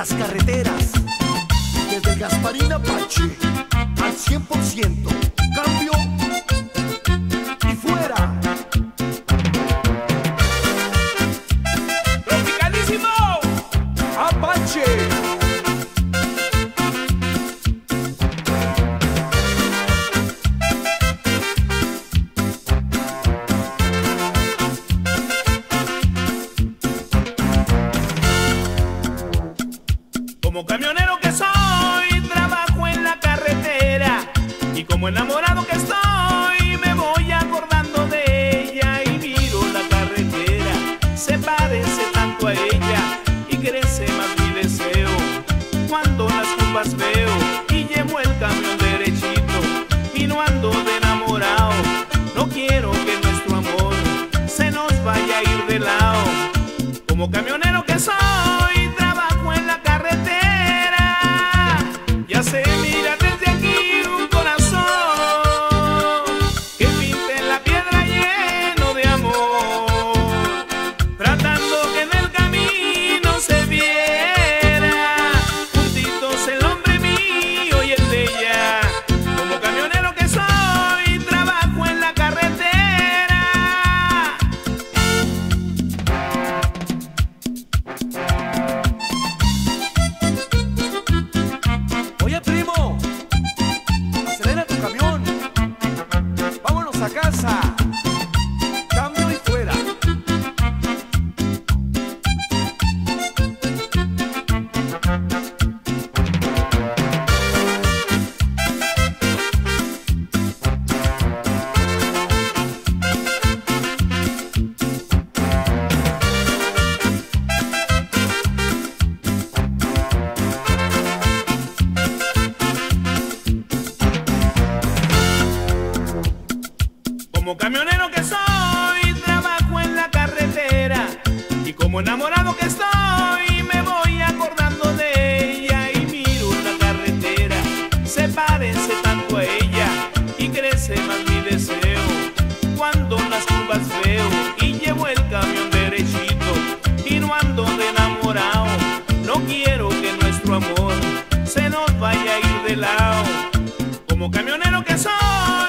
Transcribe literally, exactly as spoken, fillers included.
las carreteras, desde Gasparín Apache, al cien por ciento, cambio y fuera. ¡Tropicalísimo! Apache. Como camionero que soy, trabajo en la carretera, y como enamorado que estoy, me voy acordando de ella y miro la carretera. Se parece tanto a ella y crece más mi deseo cuando las curvas veo y llevo el camión derechito y no ando de enamorado. No quiero que nuestro amor se nos vaya a ir de lado. Como camionero que soy, trabajo en la carretera. Ya se mira desde aquí un corazón que pinta en la piedra lleno de amor, tratando que en el camino se viera juntitos el hombre mío y el de ella. Como camionero que soy, trabajo en la carretera. Oye, primo, acelera tu camión. Vámonos a casa. Cambio y fuera. Como camionero que soy, trabajo en la carretera, y como enamorado que estoy, me voy acordando de ella y miro la carretera. Se parece tanto a ella y crece más mi deseo cuando las curvas veo y llevo el camión derechito y no ando de enamorado. No quiero que nuestro amor se nos vaya a ir de lado. Como camionero que soy,